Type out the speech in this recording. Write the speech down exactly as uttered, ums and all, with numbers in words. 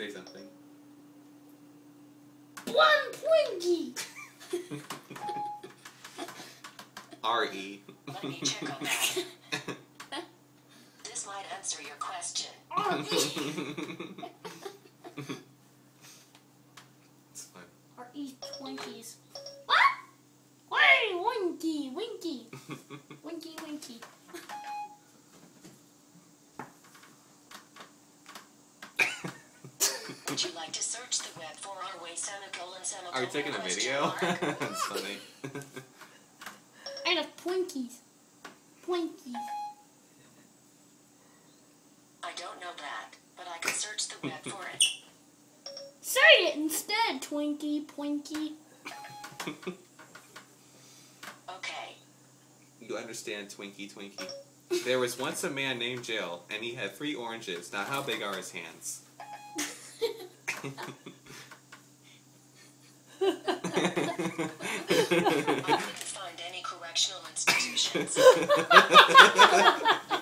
Say something. One Twinkie. R E. Let me check on that. This might answer your question. R E. It's fun. R E Twinkies. What? Hey, Winky, Winky. Winky, Winky. Would you like to search the web for our way semicolon semicolon? Are you taking a question video? mark? That's funny. I love Twinkies. Twinkies. I don't know that, but I can search the web for it. Say it instead, Twinkie, Twinkie. Okay. You understand, Twinkie, Twinkie. There was once a man named Jill, and he had three oranges. Now, how big are his hands? I couldn't find any correctional institutions.